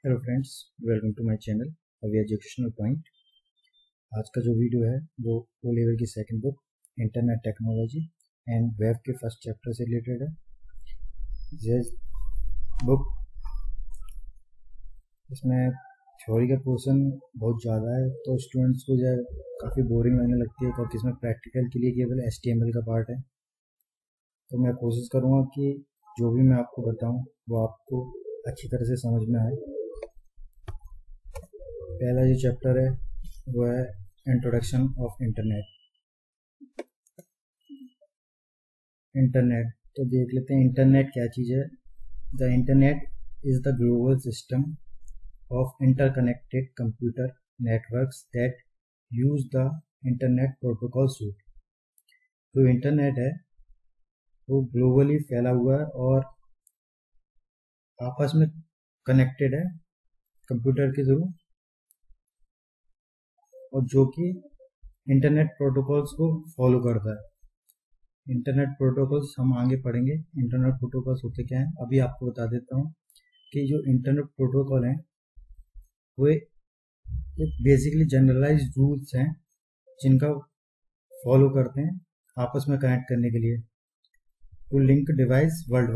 Hello friends, welcome to my channel अभी educational point. आज का जो वीडियो है वो ओ लेवल की second book internet technology and web के फर्स्ट चैप्टर से रिलेटेड है। ये बुक इसमें थ्योरी का पोर्शन बहुत ज़्यादा है, तो स्टूडेंट्स को जो है काफ़ी बोरिंग लगने लगती है, क्योंकि इसमें प्रैक्टिकल के लिए केवल HTML का पार्ट है। तो मैं कोशिश करूँगा कि जो भी मैं आपको बताऊँ वो आपको अच्छी तरह से समझ में आए। पहला जो चैप्टर है वो है इंट्रोडक्शन ऑफ इंटरनेट। इंटरनेट तो देख लेते हैं इंटरनेट क्या चीज़ है। The internet is the global system of interconnected computer networks that use the internet protocol suite. जो इंटरनेट है वो ग्लोबली फैला हुआ है और आपस में कनेक्टेड है कंप्यूटर के थ्रू, और जो कि इंटरनेट प्रोटोकॉल्स को फॉलो करता है। इंटरनेट प्रोटोकॉल्स हम आगे पढ़ेंगे इंटरनेट प्रोटोकॉल्स होते क्या हैं। अभी आपको बता देता हूँ कि जो इंटरनेट प्रोटोकॉल हैं वो बेसिकली जनरलाइज्ड रूल्स हैं जिनका फॉलो करते हैं आपस में कनेक्ट करने के लिए। To link device world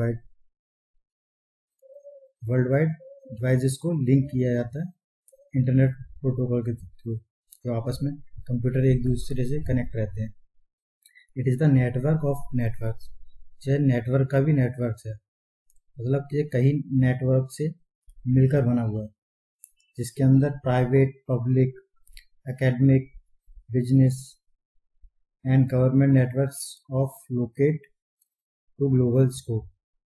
wide devices को लिंक किया जाता है इंटरनेट प्रोटोकॉल के थ्रू, जो आपस में कंप्यूटर एक दूसरे से कनेक्ट रहते हैं। It is the network of networks. चाहे नेटवर्क का भी नेटवर्क है, मतलब ये कई नेटवर्क से मिलकर बना हुआ है, जिसके अंदर private, public, academic, business and government networks of locate to global scope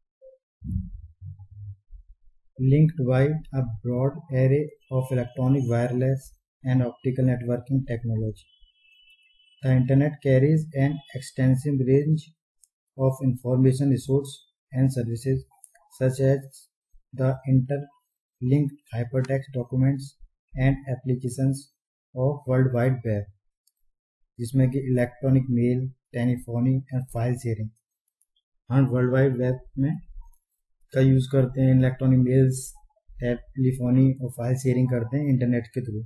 linked by a broad array of electronic, wireless and optical networking technology. The Internet carries an extensive range of information resources and services such as the interlinked hypertext documents and applications of World Wide Web, जिसमें कि electronic mail, telephony and file sharing. हम world wide web में का use करते हैं, electronic mails, telephony और file sharing करते हैं इंटरनेट के थ्रू।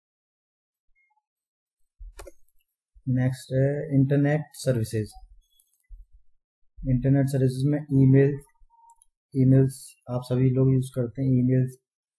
नेक्स्ट है इंटरनेट सर्विसेज। इंटरनेट सर्विसेज में ईमेल्स आप सभी लोग यूज़ करते हैं। ईमेल्स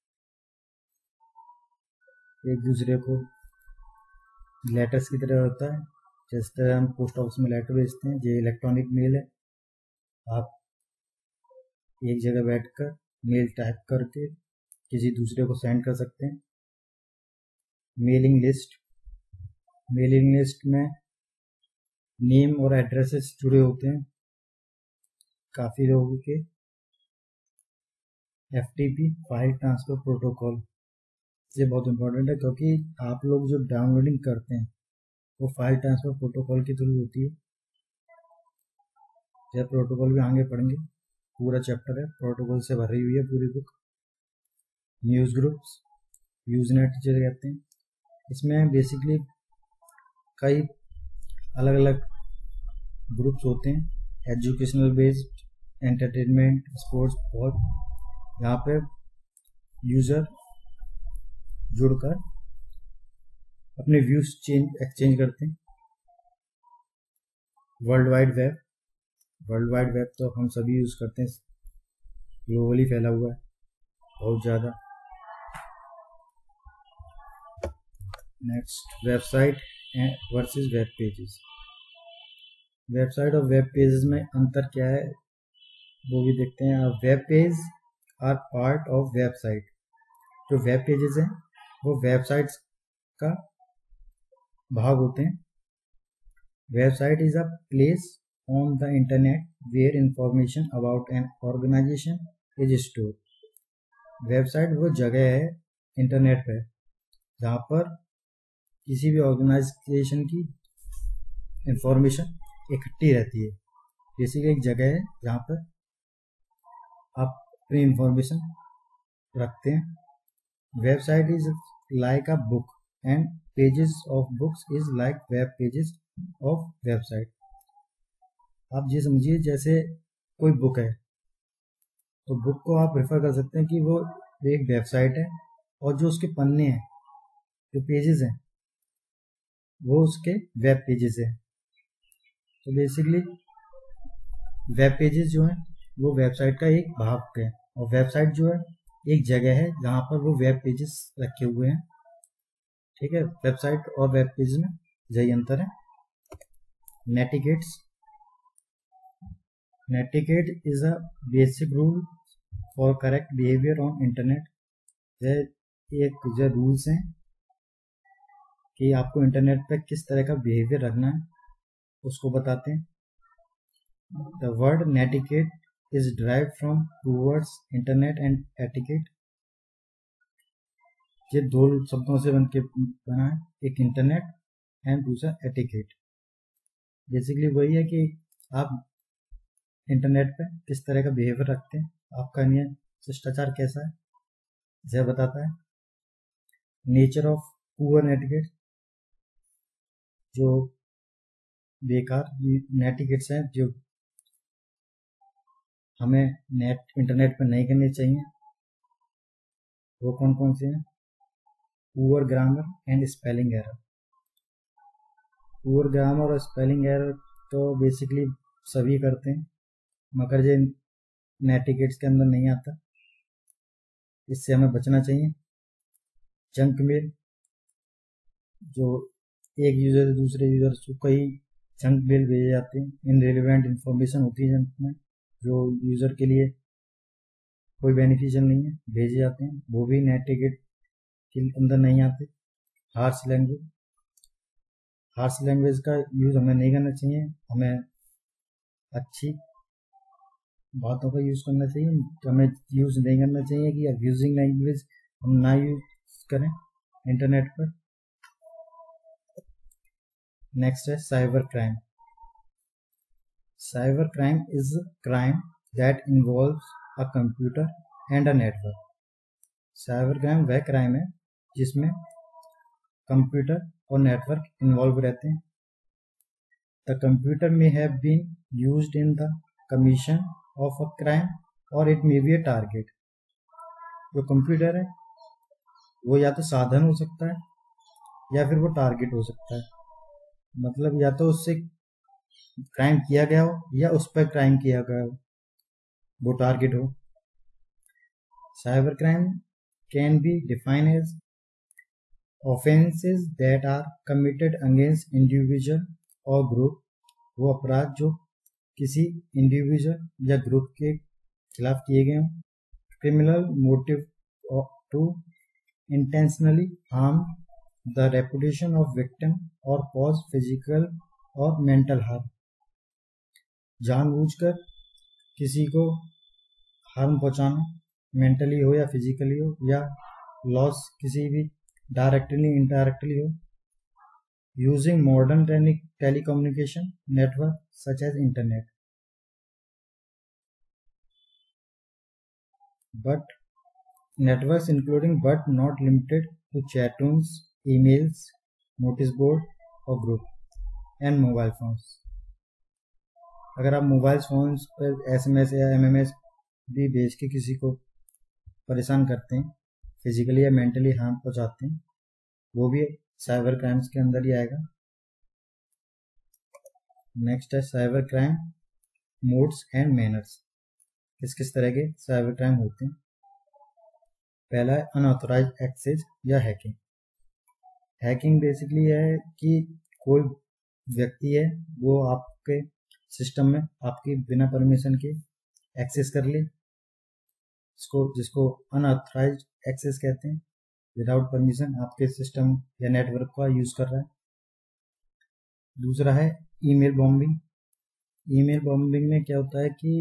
एक दूसरे को लेटर्स की तरह होता है, जिस तरह हम पोस्ट ऑफिस में लेटर भेजते हैं, ये इलेक्ट्रॉनिक मेल है। आप एक जगह बैठकर मेल टाइप करके किसी दूसरे को सेंड कर सकते हैं। मेलिंग लिस्ट में नेम और एड्रेसेस जुड़े होते हैं काफ़ी लोगों के। FTP फाइल ट्रांसफ़र प्रोटोकॉल, ये बहुत इंपॉर्टेंट है, क्योंकि आप लोग जो डाउनलोडिंग करते हैं वो फाइल ट्रांसफ़र प्रोटोकॉल के थ्रू होती है। यह प्रोटोकॉल भी आगे पढ़ेंगे, पूरा चैप्टर है प्रोटोकॉल से भरी हुई है पूरी बुक। न्यूज़ ग्रुप्स, यूजनेट जिसे कहते हैं, इसमें बेसिकली कई अलग अलग ग्रुप्स होते हैं, एजुकेशनल बेस्ड, एंटरटेनमेंट, स्पोर्ट्स, बहुत। यहाँ पे यूज़र जुड़कर अपने व्यूज एक्सचेंज करते हैं। वर्ल्ड वाइड वेब तो हम सभी यूज़ करते हैं, ग्लोबली फैला हुआ है बहुत ज़्यादा। Next, website versus web pages. Website और वेब पेजेस में अंतर क्या है वो भी देखते हैं। Web page are part of website. जो वेब पेजेस हैं वो वेबसाइट्स का भाग होते हैं। Website is a place on the internet where information about an organization is stored. Website वो जगह है इंटरनेट पे जहाँ पर किसी भी ऑर्गेनाइजेशन की इंफॉर्मेशन इकट्ठी रहती है। बेसिकली एक जगह है जहाँ पर आप अपनी इंफॉर्मेशन रखते हैं। Website is like a book and pages of books is like web pages of website. आप ये समझिए जैसे कोई बुक है तो बुक को आप रेफर कर सकते हैं कि वो एक वेबसाइट है और जो उसके पन्ने हैं, जो पेजेस हैं, वो उसके वेब पेजेस है। तो बेसिकली वेब पेजेस जो हैं वो वेबसाइट का एक भाग है, और वेबसाइट जो है एक जगह है जहाँ पर वो वेब पेजेस रखे हुए हैं। ठीक है, वेबसाइट और वेब पेजेस में यही अंतर है। Netiquette is a basic rule for correct behaviour on internet. यह एक जो रूल्स हैं कि आपको इंटरनेट पर किस तरह का बिहेवियर रखना है उसको बताते हैं। The word netiquette is derived from two words internet and etiquette। ये दो शब्दों से बना है, एक इंटरनेट एंड दूसरा एटिकेट। बेसिकली वही है कि आप इंटरनेट पे किस तरह का बिहेवियर रखते हैं, आपका नियम शिष्टाचार कैसा है, यह बताता है। नेचर ऑफ पुअर नेटिकेट, जो बेकार नेटिकेट्स हैं जो हमें इंटरनेट पर नहीं करने चाहिए, वो कौन कौन से हैं? Poor grammar and spelling error. Poor grammar और स्पेलिंग एरर तो बेसिकली सभी करते हैं, मगर ये नेटिकेट्स के अंदर नहीं आता, इससे हमें बचना चाहिए। जंक मेल, जो एक यूजर से दूसरे यूजर को कई जंक मेल भेजे जाते हैं, इनरिलेवेंट इंफॉर्मेशन होती है जंक में, जो यूजर के लिए कोई बेनिफिशियल नहीं है, भेजे जाते हैं, वो भी नेटिकेट के अंदर नहीं आते। हार्श लैंग्वेज का यूज हमें नहीं करना चाहिए, हमें अच्छी बातों का यूज करना चाहिए, हमें यूज नहीं करना चाहिए कि अब्यूजिंग लैंग्वेज हम ना यूज करें इंटरनेट पर। नेक्स्ट है cyber crime. Cyber crime is crime that involves a computer and a network. Cyber crime वह क्राइम है जिसमें कंप्यूटर और नेटवर्क इन्वॉल्व रहते हैं। The computer may have been used in the commission of a crime और it may be a target. जो computer है वो या तो साधन हो सकता है या फिर वो टारगेट हो सकता है, मतलब या तो उससे क्राइम किया गया हो या उस पर क्राइम किया गया हो, वो टारगेट हो। Cyber crime can be defined as offenses that are committed against individual और ग्रुप, वो अपराध जो किसी इंडिविजुअल या ग्रुप के खिलाफ किए गए हों। Criminal motive to intentionally harm the reputation of victim और कॉज फिजिकल और मेंटल हार्म, जानबूझकर किसी को हार्म पहुंचाना, मेंटली हो या फिजिकली हो, या लॉस किसी भी डायरेक्टली इनडायरेक्टली हो, using modern telecommunication network such as internet. But networks including but not limited to chat rooms, emails, notice board और group and mobile phones। अगर आप मोबाइल फोन्स पर SMS या MMS भी भेज के किसी को परेशान करते हैं, फिजिकली या मेंटली हार्म पहुंचाते हैं, वो भी साइबर क्राइम्स के अंदर ही आएगा। नेक्स्ट है cyber crime modes and manners. किस किस तरह के साइबर क्राइम होते हैं? पहला है अनऑथोराइज्ड एक्सेस या हैकिंग। हैकिंग बेसिकली है कि कोई व्यक्ति है वो आपके सिस्टम में आपकी बिना परमिशन के एक्सेस कर ले, जिसको अनऑथोराइज्ड एक्सेस कहते हैं, विदाउट परमिशन आपके सिस्टम या नेटवर्क का यूज कर रहा है। दूसरा है ईमेल बॉम्बिंग। ईमेल बॉम्बिंग में क्या होता है कि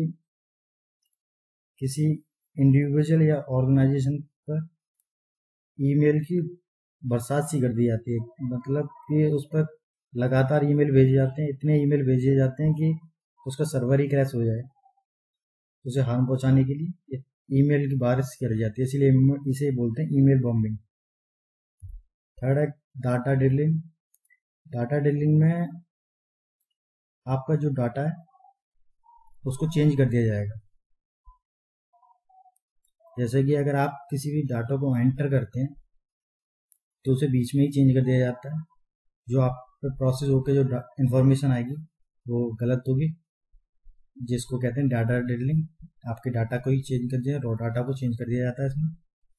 किसी इंडिविजुअल या ऑर्गेनाइजेशन पर ईमेल की बरसात सी कर दी जाती है, मतलब कि उस पर लगातार ईमेल भेजे जाते हैं, इतने ईमेल भेजे जाते हैं कि उसका सर्वर ही क्रैश हो जाए। उसे हार्म पहुंचाने के लिए ईमेल की बारिश कर जाती है, इसलिए इसे बोलते हैं ईमेल बॉम्बिंग। थर्ड है डाटा डिलिंग। डाटा डिलिंग में आपका जो डाटा है उसको चेंज कर दिया जाएगा। जैसे कि अगर आप किसी भी डाटा को एंटर करते हैं तो उसे बीच में ही चेंज कर दिया जाता है। जो आप पर प्रोसेस होकर जो इंफॉर्मेशन आएगी वो गलत होगी, जिसको कहते हैं डाटा डिडलिंग। आपके डाटा को ही चेंज कर दिया, रॉ डाटा को चेंज कर दिया जाता है इसमें।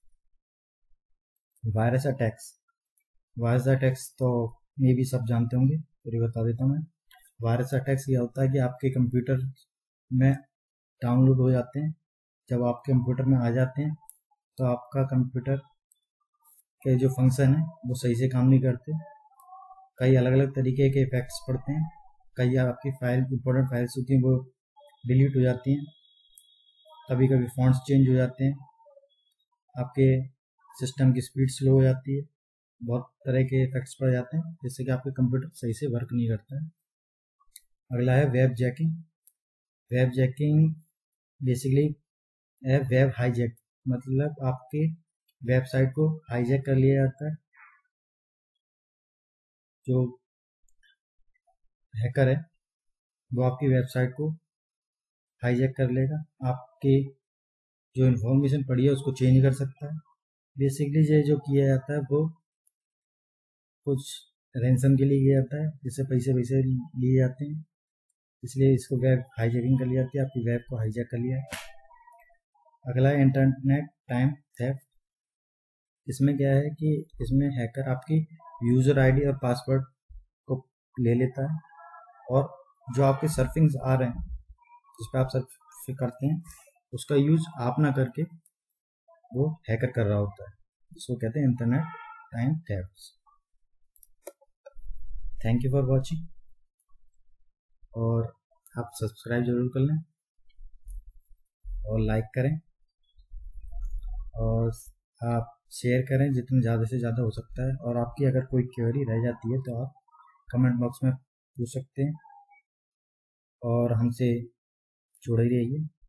वायरस अटैक्स, वायरस अटैक्स तो ये भी सब जानते होंगे, फिर बता देता हूँ मैं। वायरस अटैक्स ये होता है कि आपके कंप्यूटर में डाउनलोड हो जाते हैं, जब आपके कंप्यूटर में आ जाते हैं तो आपका कंप्यूटर के जो फंक्शन है वो सही से काम नहीं करते। कई अलग अलग तरीके के इफेक्ट्स पड़ते हैं। कई आपकी फाइल इंपॉर्टेंट फाइल्स होती हैं वो डिलीट हो जाती हैं। कभी कभी फॉन्ट्स चेंज हो जाते हैं। आपके सिस्टम की स्पीड स्लो हो जाती है। बहुत तरह के इफेक्ट्स पड़ जाते हैं जिससे कि आपका कंप्यूटर सही से वर्क नहीं करता है। अगला है web jacking. Web jacking basically है वेब हाईजैक, मतलब आपके वेबसाइट को हाईजैक कर लिया जाता है। जो हैकर है वो आपकी वेबसाइट को हाईजैक कर लेगा, आपकी जो इन्फॉर्मेशन पड़ी है उसको चेंज कर सकता है। बेसिकली ये जो किया जाता है वो कुछ रैंसम के लिए किया जाता है, जिससे पैसे लिए जाते हैं, इसलिए इसको वेब हाईजैकिंग कर ली जाती है। आपकी वेब को हाईजैक कर लिया है। अगला है इंटरनेट टाइम थेफ्ट। इसमें क्या है कि इसमें हैकर आपकी यूज़र आईडी और पासवर्ड को ले लेता है, और जो आपके सर्फिंग्स आ रहे हैं जिस पर आप सर्फ करते हैं उसका यूज आप ना करके वो हैकर कर रहा होता है। इसको कहते हैं internet time theft. Thank you for watching, और आप सब्सक्राइब जरूर कर लें और लाइक करें, और आप शेयर करें जितना ज़्यादा से ज़्यादा हो सकता है। और आपकी अगर कोई क्वेरी रह जाती है तो आप कमेंट बॉक्स में पूछ सकते हैं, और हमसे जुड़े रहिए।